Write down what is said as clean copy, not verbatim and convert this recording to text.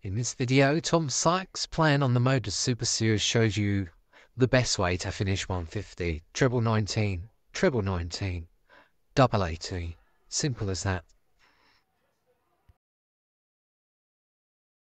In this video, Tom Sykes, playing on the Modus Super Series, shows you the best way to finish 150. Treble 19, treble 19, double 18. Simple as that.